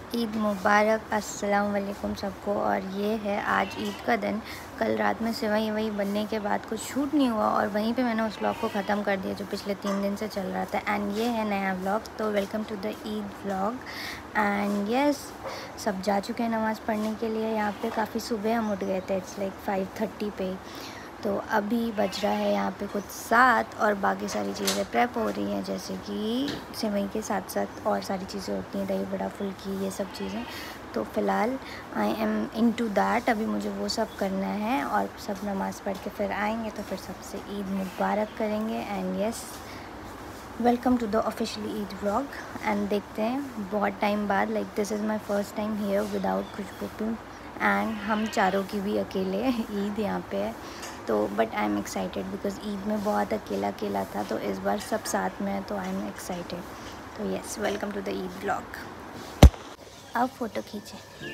ईद मुबारक, अस्सलाम वालेकुम सबको। और ये है आज ईद का दिन। कल रात में सेवई वही बनने के बाद कुछ शूट नहीं हुआ और वहीं पे मैंने उस व्लॉग को ख़त्म कर दिया जो पिछले 3 दिन से चल रहा था। एंड ये है नया व्लॉग, तो welcome to the Eid vlog. And yes, सब जा चुके हैं नमाज़ पढ़ने के लिए। यहाँ पे काफ़ी सुबह हम उठ गए थे, इट्स लाइक 5:30 पे। तो अभी बज रहा है यहाँ पे कुछ 7 और बाकी सारी चीज़ें प्रेप हो रही हैं, जैसे कि सेवई के साथ साथ और सारी चीज़ें होती हैं, दही बड़ा, फुल्की, ये सब चीज़ें। तो फ़िलहाल आई एम इनटू दैट, अभी मुझे वो सब करना है और सब नमाज़ पढ़ के फिर आएंगे तो फिर सबसे ईद मुबारक करेंगे। And yes, welcome to the officially Eid vlog. And देखते हैं बहुत टाइम बाद, like this is my first time here without Khushbu. And हम चारों की भी अकेले ईद यहाँ पे है, तो but I am excited because Eid में बहुत अकेला था, तो इस बार सब साथ में है, तो आई एम एक्साइटेड। तो yes, welcome to the Eid blog. अब फ़ोटो खींचे,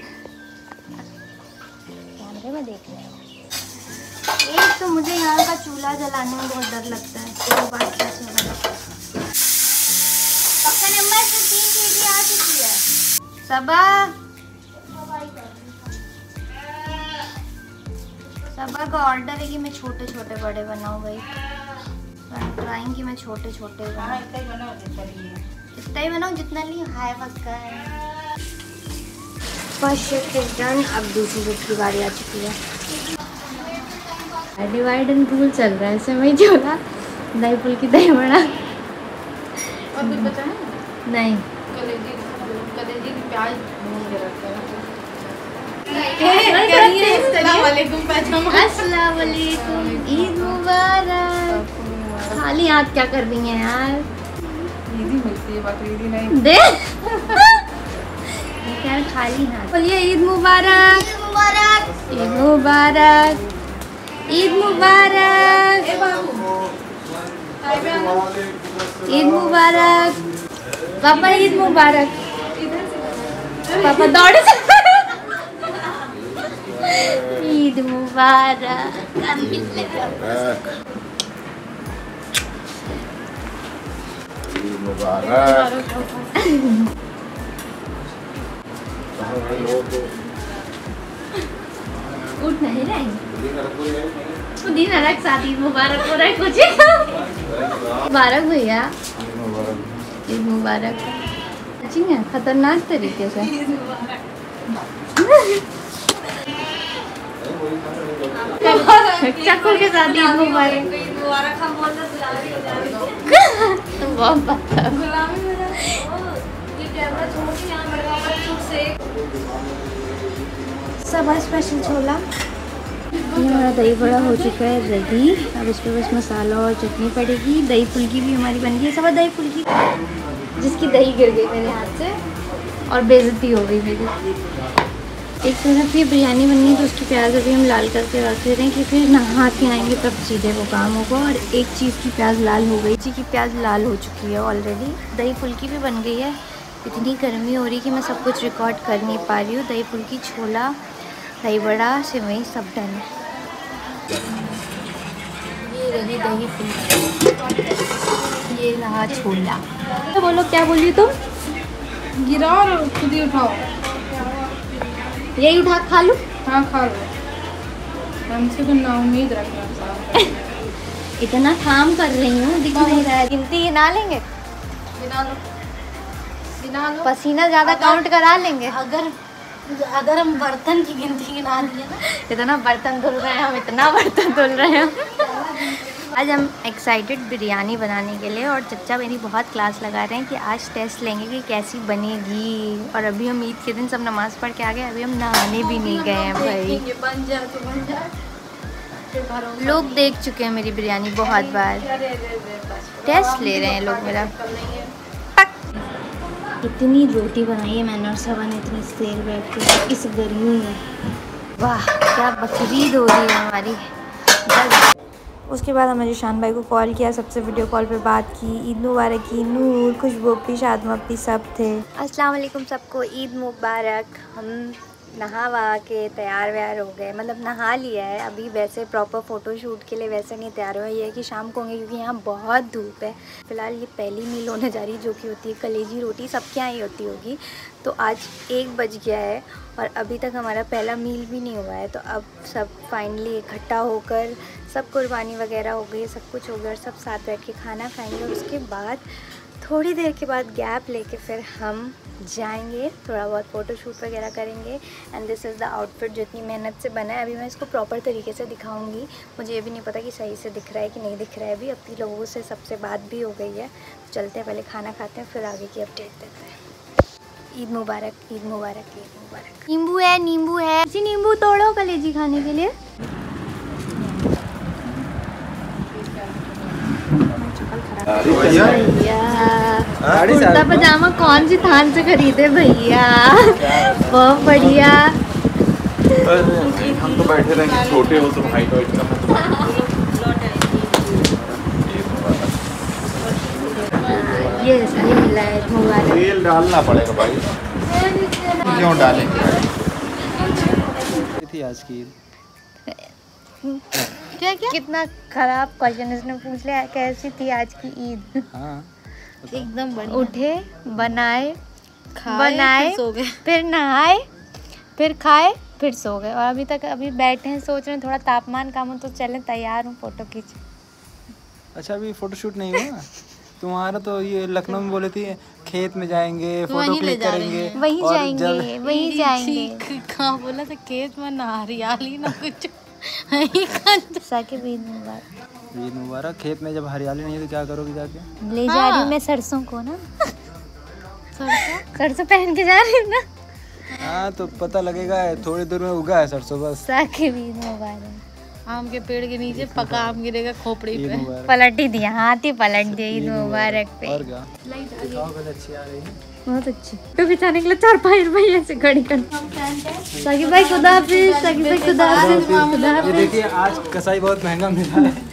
कैमरे में देख रहे हैं। एक तो मुझे यहाँ का चूल्हा जलाने में बहुत डर लगता है, तो बात कैसे होगा। पक्का नंबर से 3 सीटी आ चुकी है। सबा सबा का ऑर्डर है कि मैं छोटे छोटे बड़े बनाऊँ भाई। ट्राइंग कि मैं छोटे छोटे बनाऊँ, इतना ही बनाऊँ जितना नहीं हाय वक्त का है। फर्स्ट शिफ्ट इज डन, अब दूसरी शिफ्ट की बारी आ चुकी है। डिवाइड एंड रूल चल रहा है, इसमें वही छोला दही फुल्की दही बड़ा। और कुछ बचा है? नहीं, कलेजी प्याज भून के रखा है। अस्सलाम वालेकुम, ईद मुबारक। खाली हाथ क्या कर रही हैं यार? ईदी मिलती है, बकरीदी नहीं। दे यार, खाली हाथ बोलिए ईद मुबारक, ईद मुबारक, ईद मुबारक, ईद मुबारक, ईद मुबारक। पापा ईद मुबारक। पापा दौड़े ईद मुबारक। ईद मुबारक। उठ नहीं रहे दिन अलग साथ ईद मुबारक हो रहा है कुछ। मुबारक भैया, ईद मुबारक। अच्छी है, खतरनाक तरीके से। चाकू के साथ ईद मुबारक। हम सब स्पेशल छोला। ये हमारा दही बड़ा हो चुका है रेडी। अब इस पर बस मसाला और चटनी पड़ेगी। दही फुल्की भी हमारी बन गई है। सब दही फुल्की जिसकी दही गिर गई मेरे हाथ से और बेइज्जती हो गई मेरी। एक तरफ ये बिरयानी बननी है, तो उसकी प्याज अभी हम लाल करके रख दे रहे हैं कि फिर नहा के आएंगे तब सीधे वो काम होगा। और एक चीज़ की प्याज लाल हो गई, चीज़ की प्याज लाल हो चुकी है ऑलरेडी। दही फुल्की भी बन गई है। इतनी गर्मी हो रही कि मैं सब कुछ रिकॉर्ड कर नहीं पा रही हूँ। दही फुल्की, छोला, दही बड़ा, सेवई सब डन है। ये रही दही फुल्की, ये रहा छोला। तो बोलो, क्या बोली तुम? गिराओ और खुद ही उठाओ। यही उठा खा लूँ? हाँ, खा लो। हमसे तो ना उम्मीद रखना साहब। इतना काम कर रही हूँ, दिख नहीं रहा है। गिनती गिना लेंगे, गिना लो, गिना लो। पसीना ज़्यादा काउंट करा लेंगे। अगर हम बर्तन की गिनती गिना लिए ना, इतना बर्तन धुल रहे हैं हम, इतना बर्तन धुल रहे हैं। आज हम एक्साइटेड बिरयानी बनाने के लिए, और चच्चा मेरी बहुत क्लास लगा रहे हैं कि आज टेस्ट लेंगे कि कैसी बनेगी। और अभी हम ईद के दिन सब नमाज़ पढ़ के आ गए, अभी हम नहाने भी नहीं गए हैं भाई। बन जाए तो बन जाए। लोग देख चुके हैं मेरी बिरयानी बहुत बार, टेस्ट ले रहे हैं लोग मेरा। इतनी रोटी बनाई है मैंने और सबा ने इतनी देर बैठ के इस गर्मी में। वाह, क्या बकरीद हो रही है हमारी। उसके बाद हमने जिशान भाई को कॉल किया, सबसे वीडियो कॉल पे बात की, ईद मुबारक की। नूर, खुशबू अपी, शादमा अपी सब थे। अस्सलाम वालेकुम सबको, ईद मुबारक। हम नहा वहा के तैयार व्यार हो गए, मतलब नहा लिया है। अभी वैसे प्रॉपर फ़ोटो शूट के लिए वैसे नहीं तैयार हुआ, ये है कि शाम को होंगे क्योंकि यहाँ बहुत धूप है। फ़िलहाल ये पहली मील होने जा रही है जो कि होती है कलेजी रोटी, सबके यहाँ ही होती होगी। तो आज 1 बज गया है और अभी तक हमारा पहला मील भी नहीं हुआ है। तो अब सब फाइनली इकट्ठा होकर सब कुर्बानी वगैरह हो गई, सब कुछ हो गया और सब साथ बैठ के खाना खाएँगे। और उसके बाद थोड़ी देर के बाद गैप लेके फिर हम जाएंगे, थोड़ा बहुत फ़ोटो शूट वगैरह करेंगे। And this is the outfit जो इतनी मेहनत से बना है। अभी मैं इसको प्रॉपर तरीके से दिखाऊंगी, मुझे ये भी नहीं पता कि सही से दिख रहा है कि नहीं दिख रहा है। अभी अपनी लोगों से सबसे बात भी हो गई है। तो चलते हैं, पहले खाना खाते हैं फिर आगे की अपडेट देते हैं। ईद मुबारक, ईद मुबारक, ईद मुबारक। नींबू है, नींबू है, जी नींबू तोड़ो कलेजी खाने के लिए। कुर्ता पजामा कौन सी थान से खरीदे भैया, बहुत बढ़िया। हम तो बैठे रहेंगे, छोटे हो तुम, हाइट हो इतना। ये सही मिला है, मुबारक। तेल डालना पड़ेगा भाई, क्यों डालेंगे थी आज की ईद। क्या क्या कितना खराब क्वेश्चन इसने पूछ लिया, कैसी थी आज की ईद? हाँ एकदम बढ़िया। उठे, बनाए, फिर सो गए। फिर नहाए, फिर खाए, फिर सो गए। और अभी बैठे हैं, सोच रहे हैं थोड़ा तापमान कम हो तो चलें, तैयार हूँ फोटो खींच। अच्छा अभी फोटो शूट नहीं हुआ तुम्हारा? तो ये लखनऊ में बोले थी खेत में जाएंगे, फोटो क्लिक करेंगे, वहीं जाएंगे, वहीं जाएंगे। कहाँ बोला था खेत में ना हरियाली ना कुछ। साकिब ईद मुबारक। ईद मुबारक। खेत में जब हरियाली नहीं है तो क्या करोगी जाके? ले जा रही हूँ मैं सरसों को ना, सरसों पहन के जा रही हूँ ना। हाँ तो पता लगेगा, थोड़ी दूर में उगा है सरसों बस। साकिब ईद मुबारक। आम के पेड़ के नीचे पका आम गिरेगा खोपड़ी ईद पे। मुबारक। पलट ही दिया, हाथ ही पलट दिया। ईद मुबारक पे और क्या दिखाओ, पहले अच्छी आ रही है। बहुत अच्छी। तो बिछाने के लिए 4-5 रुपए ऐसे खड़ी कर। साकिब भाई खुदा हाफिज, साकिब भाई खुदा हाफिज, खुदा ये हाफिज। देखिए आज कसाई बहुत महंगा मिला है।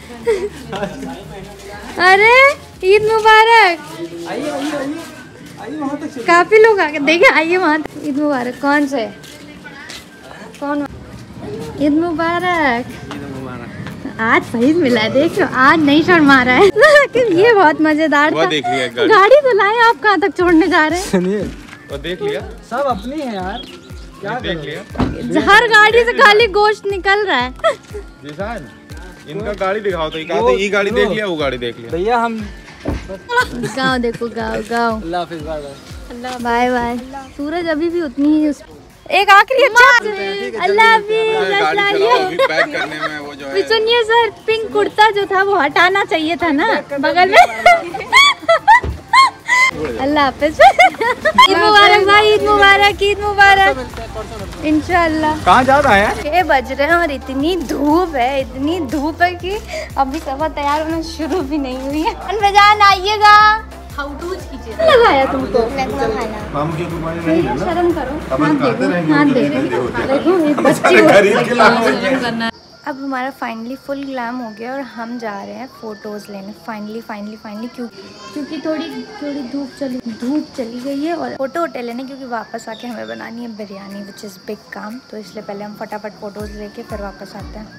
अरे ईद मुबारक। आइए आइए आइए आइए, वहाँ तक चलिए। काफी लोग आ गए, देखिए आइए वहाँ। ईद मुबारक। कौन से कौन? ईद मुबारक। ईद मुबारक। आज सही मिला है, देखो आज नहीं शर्मा रहा है। लेकिन ये बहुत मजेदार था। देख लिया गाड़ी तो लाए, आप कहाँ तक छोड़ने जा रहे हैं? सुनिए, और देख लिया, सब अपनी है यार, क्या देख करोगे? लिया। हर गाड़ी से खाली गोश्त निकल रहा है। जिसान इनका गाड़ी दिखाओ तो ये गाड़ी देख लिया, वो गाड़ी देख लिया। भैया हम गाँव देखो, गाँव। अल्लाह हाफिज, बाय बाय। Bye bye. सूरज अभी भी उतनी ही एक आखिरी अच्छा। अल्लाह हाफिज। पैक करने में वो जो है, सुनिए सर, पिंक कुर्ता जो था वो हटाना चाहिए था ना बगल में। अल्लाह हाफिज। ईद मुबारक भाई, ईद मुबारक, ईद मुबारक इंशाल्लाह। कहाँ जा रहा है? 6 बज रहे हैं और इतनी धूप है कि अभी सब तैयार होना शुरू भी नहीं हुई है। अनबजान आइएगा। लगाया तुमको हम की दुकान नहीं है ना, शर्म करो। अपन खाते रहेंगे, हाथ उनके देखो, धंधे होते हैं। देखो ये बच्ची खरीद के लाओ। अब हमारा फाइनली फुल ग्लैम हो गया और हम जा रहे हैं फ़ोटोज़ लेने। फाइनली क्योंकि थोड़ी धूप चली गई है और फ़ोटो लेने, क्योंकि वापस आके हमें बनानी है बिरयानी, विच इज़ बिग काम। तो इसलिए पहले हम फटाफट फ़ोटोज़ लेके फिर वापस आते हैं।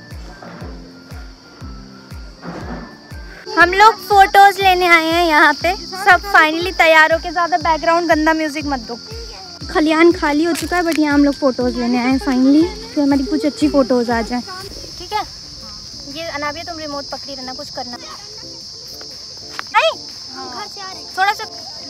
हम लोग फ़ोटोज़ लेने आए हैं यहाँ पे, सब फाइनली तैयार हो के। ज़्यादा बैकग्राउंड गंदा म्यूज़िक मत दो। खलियान खाली हो चुका है बट यहाँ हम लोग फ़ोटोज़ लेने आए हैं फाइनली, तो हमारी कुछ अच्छी फ़ोटोज़ आ जाए। ठीक है, ये अनाबिया तुम रिमोट पकड़ी रहना, कुछ करना नहीं। घर से आ रही थोड़ा सा।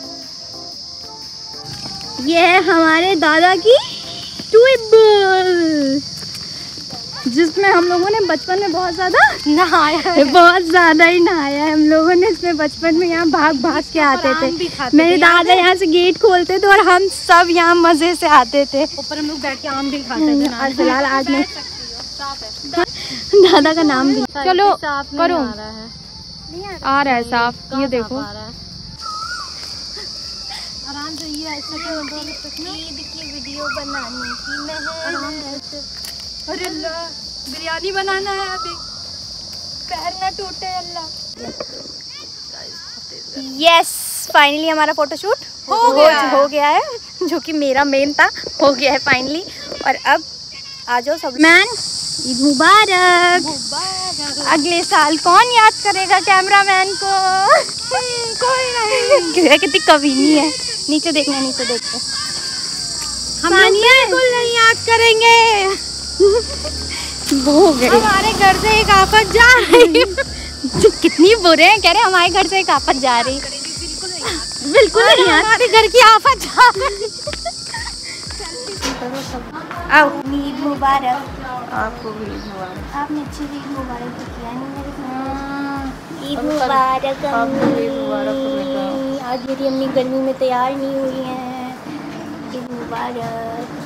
ये है हमारे दादा की ट्यूबवेल, जिसमें हम लोगों ने बचपन में बहुत ज़्यादा नहाया है, बहुत ज़्यादा ही नहाया है हम लोगों ने इसमें। बचपन में यहाँ भाग के आते थे। मेरे दादा यहाँ से गेट खोलते थे और हम सब यहाँ मज़े से आते थे। ऊपर हम लोग बैठ के आम भी खाते थे। और फिलहाल आज मैं दादा का नाम भी। चलो करो, आ रहा है साफ, ये देखो। आराम से ये ईद की वीडियो बनाने की मेहनत। अरे बिरयानी बनाना है अभी, पैर ना टूटे अल्लाह। यस, फाइनली हमारा फोटोशूट हो गया है, जो कि मेरा मेन था, हो गया है फाइनली। और अब आ जाओ सब। मैन ईद मुबारक। अगले साल कौन याद करेगा कैमरामैन को? कोई नहीं। कितनी कमीनी है। नीचे देखना, नीचे देखते। हम बिल्कुल नहीं याद करेंगे। वो गए। हमारे घर से एक आफत जा रही है। कितनी बुरे हैं, कह रहे हमारे घर से एक आफत जा रही। बिल्कुल नहीं, हमारे घर की आफत जा रही। आओ, ईद मुबारक। आपको भी ईद मुबारक। आपने अच्छी ईद मुबारक तो किया नहीं मेरे साथ। ईद मुबारक। आपको भी ईद मुबारक। आज मेरी अम्मी गर्मी में तैयार नहीं हुई हैं। ईद मुबारक।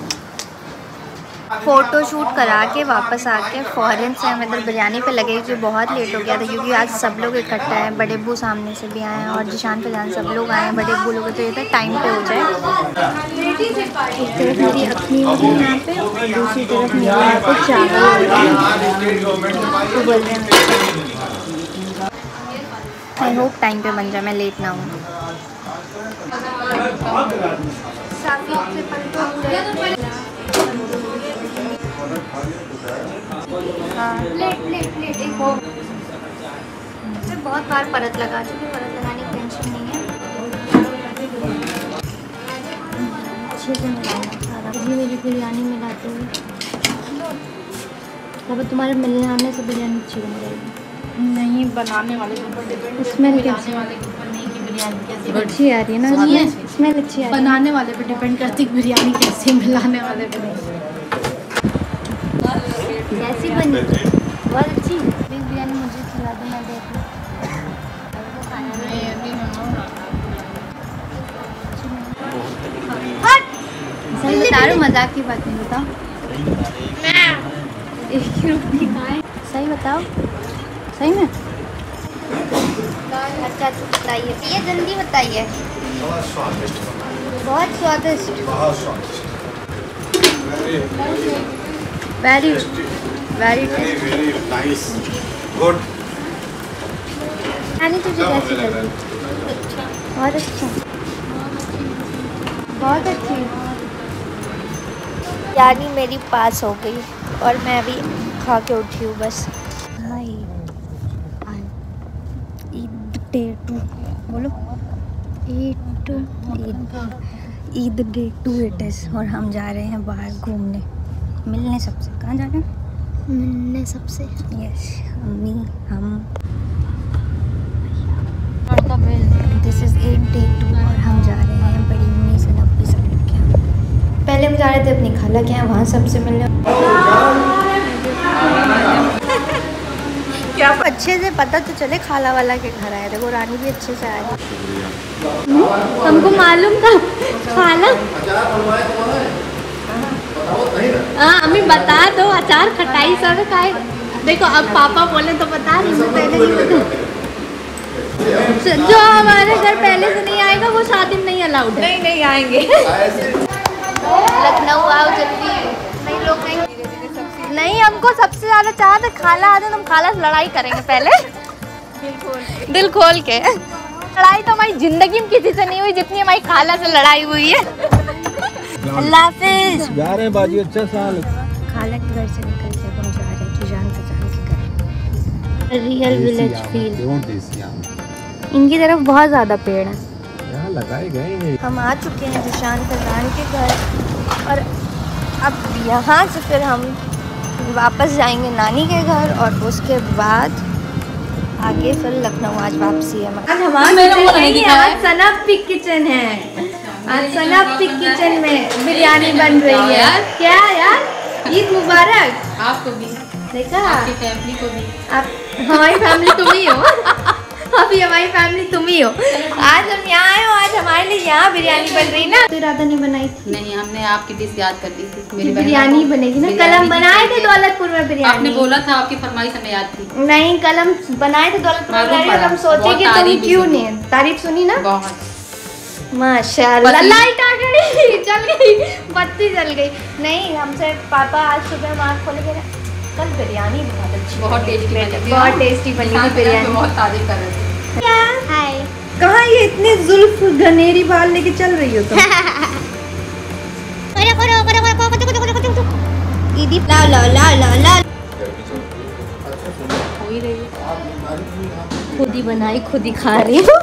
फ़ोटो शूट करा के वापस आके फ़ौरन से हम इधर बिरयानी पे लगे, जो बहुत लेट हो गया था क्योंकि आज सब लोग इकट्ठा हैं। बड़े अब्बू सामने से भी आए हैं और जिशान फजान सब लोग आए हैं। बड़े अब्बू लोग तो ये था टाइम पे हो जाए। एक तरफ मेरी अखनी हो गई यहाँ पे और दूसरी तरफ मेरे यहाँ पे चावल उबल रहे हैं। आई होप टाइम पे बन जाए, मैं लेट ना हूँ। प्लेट एक हो। बहुत बार परत लगा चुकी, परत लगाने की टेंशन नहीं है। अच्छे से मिलाना सारा। जी मेरी बिरयानी मिलाते हुए अब तुम्हारे मिलाने से बिरयानी अच्छी बन जाएगी। नहीं, बनाने वाले के ऊपर डिपेंड। स्मेल कैसी वाले के ऊपर नहीं कि बिरयानी कैसी अच्छी आ रही है ना? स्मेल अच्छी आ रही है। बनाने वाले पे डिपेंड करती है बिरयानी कैसी, मिलाने वाले पे नहीं। कैसी बनी? बहुत अच्छी। बिरयानी मुझे खिला दो, मैं देख लूँ। सही बता रहा हूँ, मजाक की बात नहीं। बताओ, एक ही रोटी खाए। सही बताओ, सही में? अच्छा बताइए, ये जल्दी बताइए। बहुत स्वादिष्ट। Very very nice, good. यानी तुझे कैसी लगी? बहुत अच्छा, बहुत अच्छी। यानी मेरी पास हो गई और मैं भी खा के उठी हूँ बस। हाय ईद डे 2 बोलो। Eid day 2 it is. और हम जा रहे हैं बाहर घूमने, मिलने सबसे। कहाँ जा रहे हैं? मिलने सबसे। यस, अम्मी हम। दिस इज़ ईद डे 2 और हम जा रहे हैं बड़ी मम्मी से नब्बी सब लोग के यहाँ। पहले हम जा रहे थे अपनी खाला के यहाँ, वहाँ सबसे मिलने। क्या अच्छे से पता तो चले खाला वाला के घर आए थे। वो रानी भी अच्छे से आए थे। हमको मालूम था खाला। हाँ अम्मी बता दो, अचार खटाई सब खाए। देखो अब पापा बोले तो बता रही हूँ, पहले नहीं बता। जो हमारे घर पहले से नहीं आएगा वो शादी में नहीं अलाउड है। नहीं आएंगे। लखनऊ आओ जल्दी। नहीं लोग नहीं, हमको सबसे ज़्यादा चाहत है खाला आ जाए तो हम खाला से लड़ाई करेंगे पहले। दिल खोल के। लड़ाई तो हमारी जिंदगी में किसी से नहीं हुई जितनी हमारी खाला से लड़ाई हुई है। अल्लाह हाफिज। जा रहे हैं बाजी, अच्छा साल। खाला के घर से निकल के हम जा रहे हैं जिशान फजान के घर। Real village feel. इनकी तरफ बहुत ज़्यादा पेड़ हैं, यहाँ लगाए गए हैं। हम आ चुके हैं जिशान फजान के घर और अब यहाँ से फिर हम वापस जाएंगे नानी के घर और उसके बाद आगे फिर लखनऊ। आज वापसी है। आज हमारा सना पिक किचन है। आज सना पिक किचन में बिरयानी बन रही है। क्या यार, ईद मुबारक आपको भी, देखा, आपकी फैमिली को भी। आप हमारी फैमिली तुम ही हो। अभी हमारी फैमिली तुम ही हो। आज हम यहाँ आए हो, आज हमारे लिए यहाँ बिरयानी बन रही ना। तो इरादा नहीं बनाई थी। नहीं, हमने आपकी डिश याद कर ली थी। मेरी बिरयानी बनेगी ना। कल हम बनाए थे दौलतपुर में बिरयानी। आपने बोला था, आपकी फरमाइश हमें याद थी। नहीं, कल हम बनाए थे दौलतपुर में बिरयानी और हम सोचे कि तुम क्यों नहीं। तारीफ सुनी ना बहुत। माशाल्लाह। लाइट आ गई, चल गई, बत्ती जल गई। नहीं, हमसे पापा आज सुबह आँख खोले गए, कल बिरयानी बहुत अच्छी, बहुत टेस्टी बनी थी। बहुत टेस्टी बनी थी बिरयानी। बहुत तारीफ कर रहे थे। हाय, कहाँ ये इतने जुल्फ घनेरी बाल लेके चल रही हो तुम? दीदी ला ला ला ला ला हो ही रही है। खुद ही बनाई खुद ही खा रही हूँ।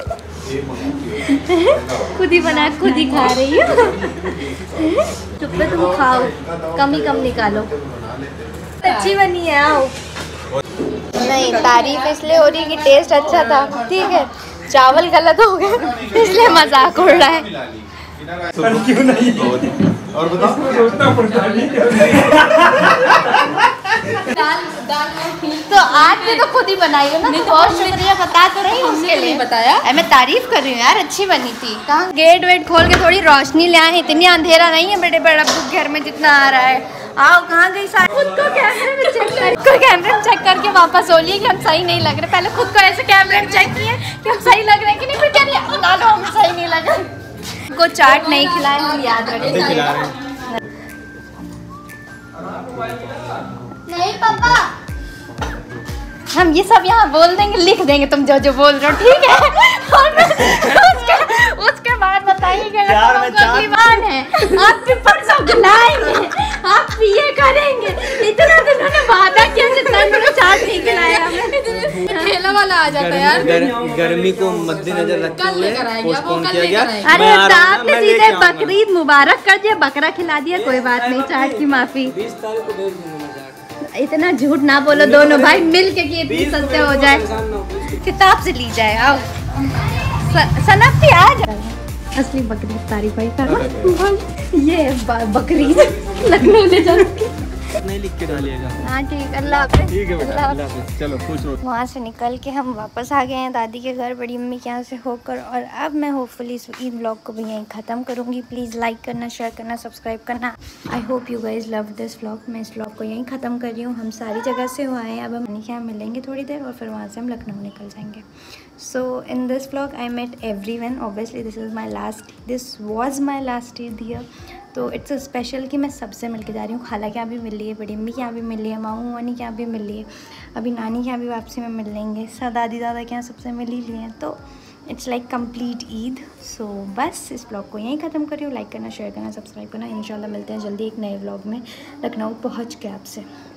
खुद ही बना खुद ही खा रही हूँ। चुप पे तुम खाओ, कम ही कम निकालो। अच्छी बनी है, आओ। नहीं, तारीफ इसलिए हो रही है कि टेस्ट अच्छा था, ठीक है। चावल गलत हो गए इसलिए मजाक उड़ रहा है। क्यों नहीं? और बताओ तो आज भी तो खुद ही बनाई हो ना, तो बहुत शुक्रिया बता तो रही हूँ उसके लिए। बताया मैं तारीफ कर रही हूँ यार, अच्छी बनी थी। कहाँ गेट वेट खोल के थोड़ी रोशनी ले आए, इतनी अंधेरा नहीं है बेटे बड़ा घर में जितना आ रहा है। आओ, कहाँ गई सारी? खुद को कैमरे में चेक करके वापस हो लिए कि हम सही नहीं लग रहे। पहले खुद को ऐसे कैमरे में चेक किए कि हम सही लग रहे हैं कि नहीं, फिर क्या नहीं बना लो हम सही नहीं लग रहे। को चाट नहीं खिलाए हम याद रखें। नहीं पापा, हम ये सब यहाँ बोल देंगे, लिख देंगे तुम जो जो बोल रहे हो, ठीक है। और उसके बाद बताइए कि अगली बार है आप भी परसों खिलाएंगे, आप भी ये करेंगे। इतना तो उन्होंने वादा किया, जितना उन्होंने चाट नहीं खिलाया हमें। ठेला वाला आ जाता यार। गर्मी को मद्देनजर रखते हुए पोस्टपोन किया गया। अरे तो आपने सीधे बकरीद मुबारक कर दिया, बकरा खिला दिया, कोई बात नहीं, चाट की माफी। 20 तारीख को भेज दूंगा मैं चाट। इतना झूठ ना बोलो दोनों भाई मिल के कि इतनी सस्ते हो जाए, किताब से ली जाए। आओ सनफ भी आ जाए। असली बकरीद तारीफ भाई कर ये बकरीद लखनऊ ले जाओ। नहीं लिख के डालिएगा। हाँ ठीक, अल्लाह हाफ़िज़। ठीक है बेटा, अल्लाह हाफ़िज़। चलो खुश रहो। वहाँ से निकल के हम वापस आ गए हैं दादी के घर, बड़ी अम्मी के यहाँ से होकर। और अब मैं होपफुली इस ईद व्लॉग को भी यहीं ख़त्म करूँगी। प्लीज़ लाइक करना, शेयर करना, सब्सक्राइब करना। I hope you guys love this vlog. मैं इस व्लॉग को यहीं ख़त्म कर रही हूँ। हम सारी जगह से हो आए हैं, अब हम नानी के यहाँ मिलेंगे थोड़ी देर और फिर वहाँ से हम लखनऊ निकल जाएंगे। So in this vlog I met everyone. Obviously this was my last Eid here. तो इट्स अ स्पेशल कि मैं सबसे मिल के जा रही हूँ। खाला के यहाँ भी मिल रही है, बड़ी अम्मी के यहाँ भी मिल रही है, मामू मानी के यहाँ भी मिल रही है, अभी नानी के यहाँ भी वापसी में मिल लेंगे, दादी दादा के यहाँ सबसे मिल ही लिए हैं। तो it's like complete Eid. So बस इस ब्लॉग को यहीं ख़त्म कर रही हूँ। लाइक करना, शेयर करना, सब्सक्राइब करना। इंशाल्लाह मिलते हैं जल्दी एक नए व्लॉग में, लखनऊ पहुँच के आपसे।